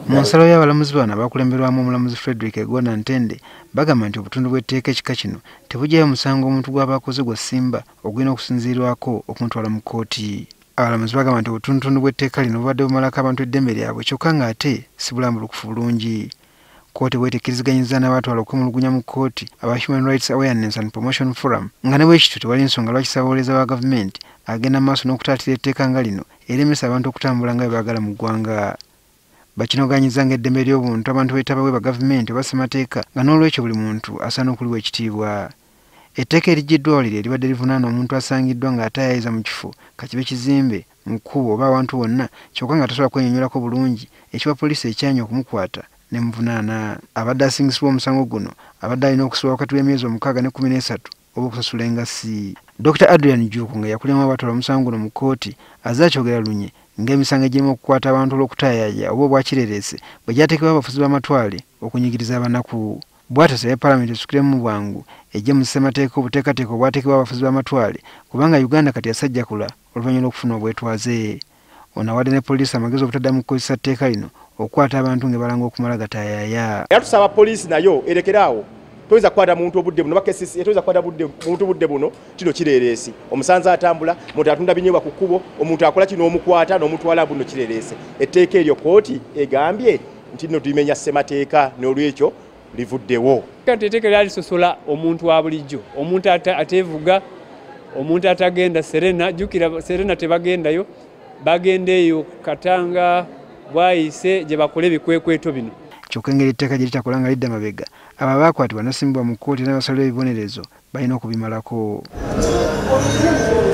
Mu nsalo y'abalamuzi bano abakulemberwamu omulamuzi Frederick Egona Ntende bagamba nti obutundu bw'etteeka ekika kino tebugyayo musango omuntu gw'abakoze gwa Simba ogulina okusinziirwako okumutwala mu kkooti. Abalamuzi bagamba nti obutundutundu bw'etteeka lino bubadde bumalako abantu eddembe lyabwe kyokka ng'ate si bulambulukufu bulungi. Kkooti bw'etekkiriziganyizza n'abatwala okwemulugunya mu kkooti aba Human Rights Awareness and Promotion Forum nga ne bwekityo tewali nsonga lwaki ssaabawolereza wa gavumenti agenda maaso n'okutaatira etteeka nga lino eremesa abantu okutambula nga bwe baagala mu ggwanga. Bakinoganyiza ng'eddembe ly'obuntu abantu beetaba bwe bagavumenti oba ssemateeka nga n'olwekyo buli muntu asaana okuliwa ekitiibwa. Etteeka eriggiddwawo liri eribadde livunaana omuntu asangiddwa ng'ataayayiza mu kifo kakibe kizimbe mu kkubo oba awantu wonna kyokka nga tasobola kwenyonnyolako bulungi ekiba poliisi ekyanya okumukwata ne muvunaana. Abadde asingisibwa omusango guno abadde alina okusibwa wakati w'emyezi 6 ne 13 oba okusasula engassi. Dr. Adrian Juku nga yakuliramu abatwala omusango guno mu kkooti azze akyogera lunye ng'emisango egirimu okukwata abantu olw'okutayaaya oba obwa kirereese bwe gyateekebwa abafuzi b'amatwale okunyigiriza abanaku. Bw'atasabye Paalamenti esukiremu mu bwangu ejje mu ssemateeka obuteekateeka obwateekebwa abafuzi b'amatwale kubanga Uganda kati yasajjakula oluvannyuma lw'okufuna obwetwaze. Ono awadde ne poliisi amagezi obutaddamu kukozesa tteeka lino okukwata abantu nga balanga okumala gatayaaya. Tusaba poliisi nayo erekeraawo toyinza kukwata muntu obudde buno bakesisi toyinza kukwata muntu budde buno kino kirereese omusanze atambula muntu atunda binyeebwa ku kkubo omuntu akola kino omukwata n'omutwala buno kirereese. Etteeka eryo kkooti egambye nti nno tulimenya ssemateeka n'olwekyo livuddewo. Etteeka lyalisosola omuntu wa bulijjo omuntu ateevuga omuntu atagenda Serena jjukira Serena tebagendayo bagendeeyo Katanga bwayise gye bakole ebikwekweto bino. Kyokka engeri etteeka gye litakola nga lidda mabega abo abakwatibwa nasimbibwa mu kkooti n'abasalira ebibonerezo balina okubimalako.